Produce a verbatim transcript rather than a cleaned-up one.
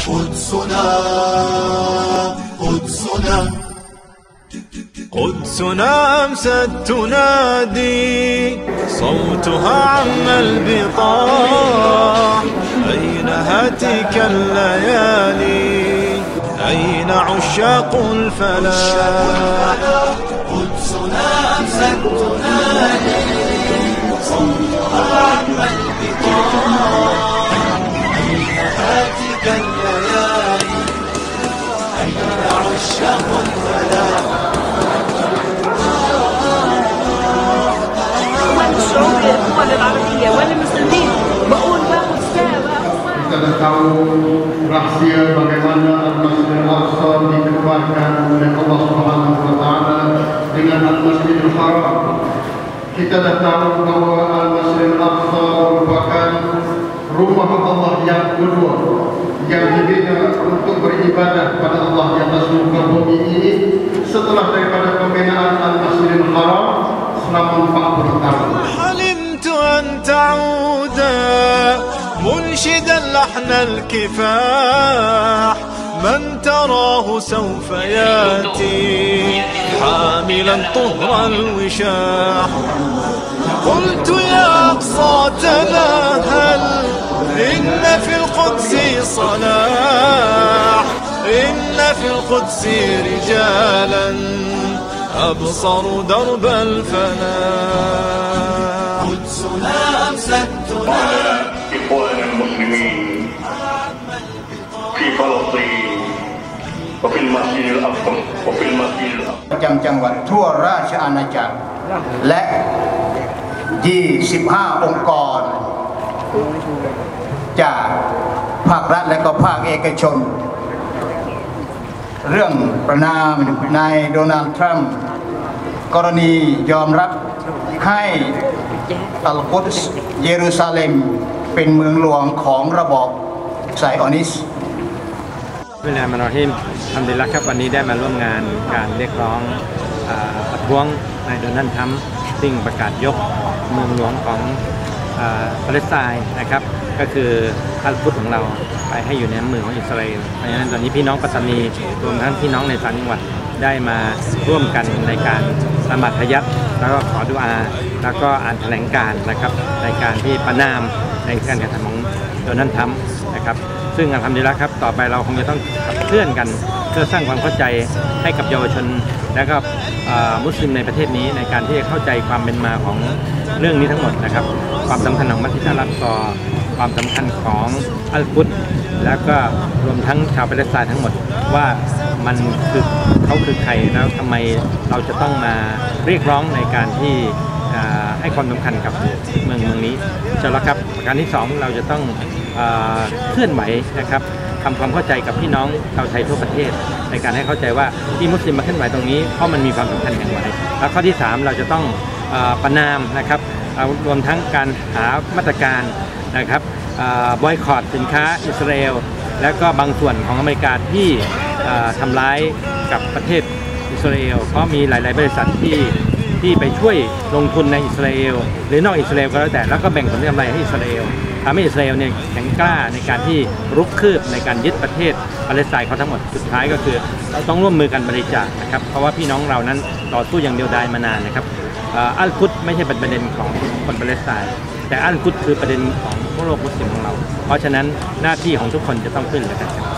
قدسنا قدسنا قدسنا أمست تنادي صوتها عم البطاح أين هاتك الليالي أين عشاق الفلاح قدسنا أمست تنادي صوتها عم البطاح أين هاتك الليالي أين عشاق الفلاح الدول العربية والمسلمين بقول باخد ساعة. Kita tahu rahasia bagaimana Al-Masjid Al-Aqsa dikeluarkan oleh Allah Subhanahu Wa Taala dengan Al-Masjid Al-Haram. Kita dah tahu bahawa Al-Masjid Al-Aqsa merupakan rumah Allah yang kedua yang dibina untuk beribadah kepada Allah di atas muka bumi ini setelah daripada pembinaan Al-Masjid Al-Haram selama empat puluh tahun. حلمت أن تعود منشدا لحن الكفاح من تراه سوف ياتي حاملا طهر الوشاح قلت يا أقصى تناهل إن في القدس صلاح إن في القدس رجالا أبصروا درب الفلاح قدسنا أمست تنادي إخوان المسلمين في فلسطين وفي المسجد الأقصى وفي المسجد الأقصى ประจำจังหวัดทั่วราชอาณาจักรและยี่สิบห้าองค์กรจากภาครัฐและก็ภาคเอกชนเรื่องประนามนายโดนัลด์ทรัมป์กรณียอมรับให้อัลกุดส์เยรูซาเล็มเป็นเมืองหลวงของระบอบไซออนิสต์วิลเลมานอฮิมทำดีแล้วครับวันนี้ได้มาร่วมงานการเรียกร้องประท้วงนายโดนัลด์ทรัมป์ซึ่งประกาศยกเมืองหลวงของปาเลสไตน์นะครับก็คืออัลกุดส์ของเราไปให้อยู่ในมือของอิสราเอลเพราะฉะนั้นตอนนี้พี่น้องปัตตานีรวมทั้งพี่น้องในต่างจังหวัดได้มาร่วมกันในการละหมาดทะยัดแล้วก็ขอดุอาแล้วก็อ่านแถลงการณ์นะครับในการที่ประณามในการกระทำของโดนัลด์ทรัมป์นะครับซึ่งอัลฮัมดุลิลละห์ครับต่อไปเราคงจะต้องขับเคลื่อนกันเพื่อสร้างความเข้าใจให้กับเยาวชนและก็มุสลิมในประเทศนี้ในการที่จะเข้าใจความเป็นมาของเรื่องนี้ทั้งหมดนะครับความสำคัญของมัสยิดอัลอักซอความสำคัญของอัลกุดส์แล้วก็รวมทั้งชาวปาเลสไตน์ทั้งหมดว่ามันคือเขาคือใครแล้วทำไมเราจะต้องมาเรียกร้องในการที่ให้ความสำคัญกับเมืองเมืองนี้ใช่แล้วครับประการที่สองเราจะต้องเคลื่อนไหวนะครับทำความเข้าใจกับพี่น้องชาวไทยทั่วประเทศในการให้เข้าใจว่าที่มุสลิมมาเคลื่อนไหวตรงนี้เพราะมันมีความสำคัญอย่างไรแล้วข้อที่สามเราจะต้องประณามนะครับรวมทั้งการหามาตรการนะครับบอยคอตสินค้าอิสราเอลและก็บางส่วนของอเมริกาที่ทำร้ายกับประเทศอิสราเอลเพราะมีหลายๆบริษัทที่ที่ไปช่วยลงทุนในอิสราเอลหรือนอกอิสราเอลก็แล้วแต่แล้วก็แบ่งผลกำไรให้อิสราเอลทำให้อิสราเอลเนี่ยแข็งกล้าในการที่รุกคืบในการยึดประเทศปาเลสไตน์เขาทั้งหมดสุดท้ายก็คือเราต้องร่วมมือกันบริจาคนะครับเพราะว่าพี่น้องเรานั้นต่อสู้อย่างเดียวดายมานานนะครับอัลกุดส์ไม่ใช่เป็นประเด็นของคนปาเลสไตน์แต่อัลกุดส์คือประเด็นของพวกโลกมุสลิมของเราเพราะฉะนั้นหน้าที่ของทุกคนจะต้องขึ้นเลยกัน